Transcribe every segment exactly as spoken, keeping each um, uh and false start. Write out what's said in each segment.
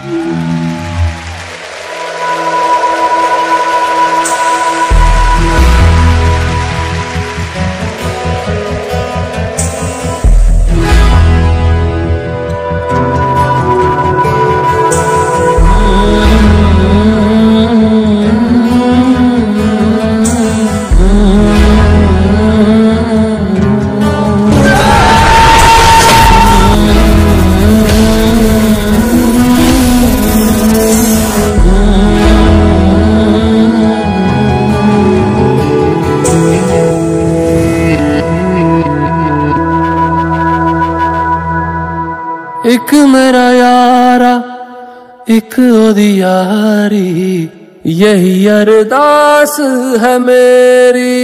एक मेरा यारा एक ओदी यारी, यही अरदास है मेरी।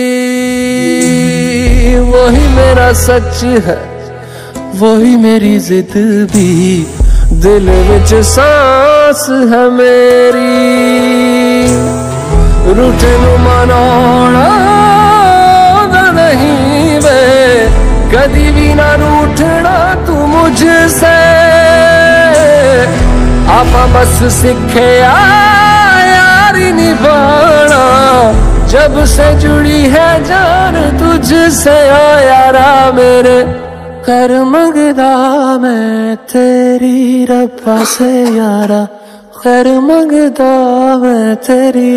वही मेरा सच है, वही मेरी जिद भी, दिल विच सांस है मेरी। रूठ नू मनाउणा नहीं वे, कदी भी ना रूठना तू मुझसे। आपा बस सीखे यारी निभाना, जब से जुड़ी है जान तुझसे। ओ यारा मेरे कर मंगदा मैं तेरी रब्बा से यारा, खैर मंगदा मैं तेरी।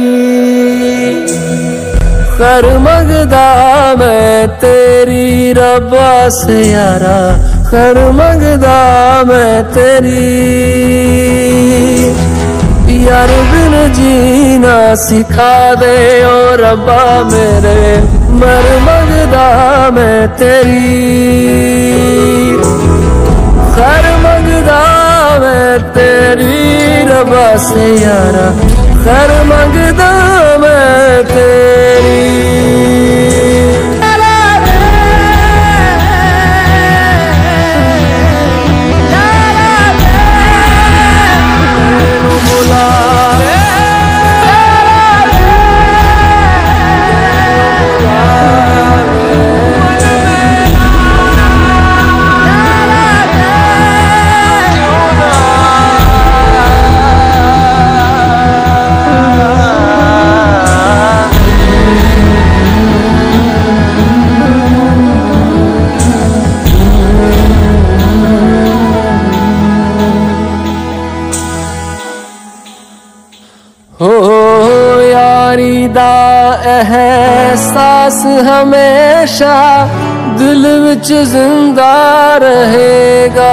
कर मंगदा मैं तेरी रब्बा से यारा, कर मंगदा मैं तेरी। यार बिन जीना सिखा दे ओ रब्बा मेरे, मर मंगदा मैं तेरी। कर मंगदा मैं तेरी रब्बा से यारा, कर मंगदा मैं तेरी। हो यारी दा एहसास हमेशा दिल विच जिंदा रहेगा।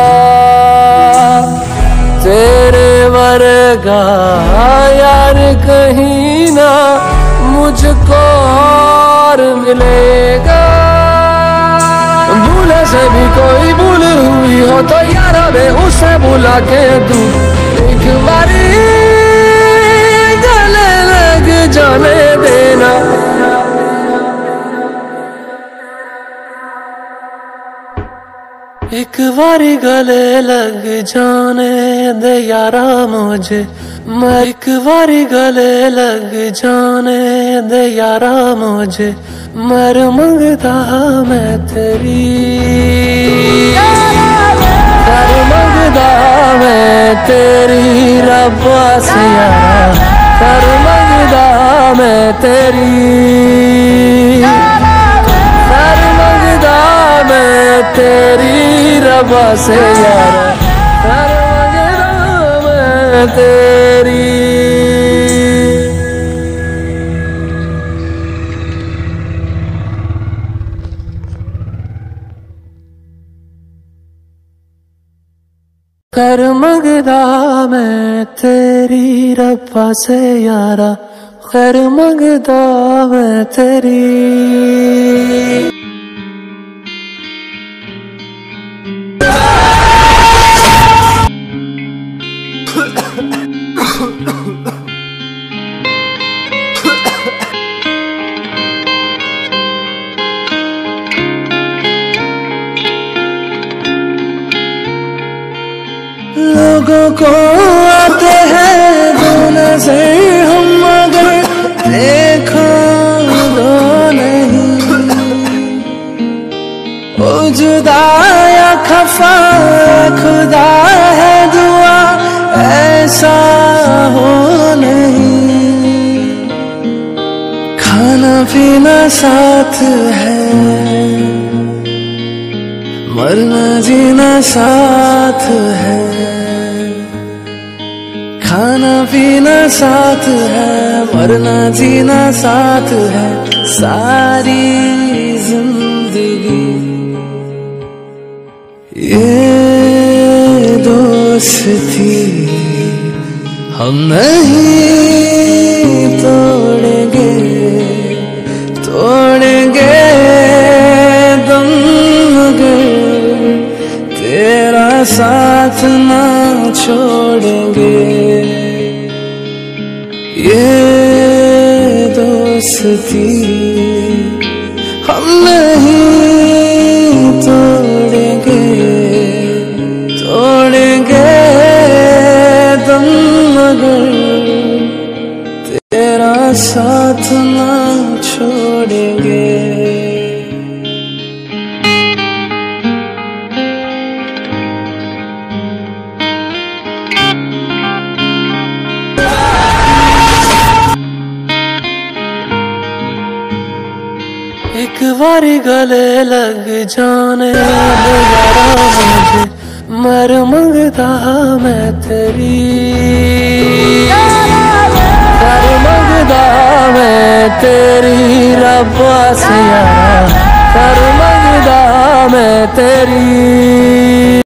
तेरे वर्गा यार कहीं ना मुझको और मिलेगा। भूले से भी कोई भूल हुई हो तो यारा वे उसे बुला के तू एक बारी जाने देना। एक बारी गले लग जाने दे यारा मुझे, मैं एक बारी गले लग जाने दे यारा मुझे, मर मंगदा मैं तेरी। कर मंगदा मैं तेरी रब्बा से यारा, कर मंगदा मैं तेरी। कर मंगदा मैं तेरी रब्बा से यारा, कर मंगदा मैं तेरी। कर मंगदा मैं तेरी रब्बा से यारा, खैर मंगदा मैं तेरी। लोगों को आते हैं दो नजर हम, मगर देखो दो नहीं। ओ जुदा या खफा खुदा है दुआ सा हो नहीं, खाना पीना साथ है, मरना जीना साथ है, खाना पीना साथ है, मरना जीना साथ है, सारी जिंदगी ये दोस्ती हम नहीं तोड़ेंगे, तोड़ेंगे दम मगर तेरा साथ ना छोड़ेंगे, ये दोस्ती हम नहीं तोड़ेंगे, तोड़ेंगे दम मगर तेरा साथ ना छोड़ेंगे। एक बारी गले लग जाने दे यारा मुझे, मर मंगदा मैं तेरी, मर मंगदा मैं तेरी रब्बा से यारा, मर मंगदा मैं तेरी।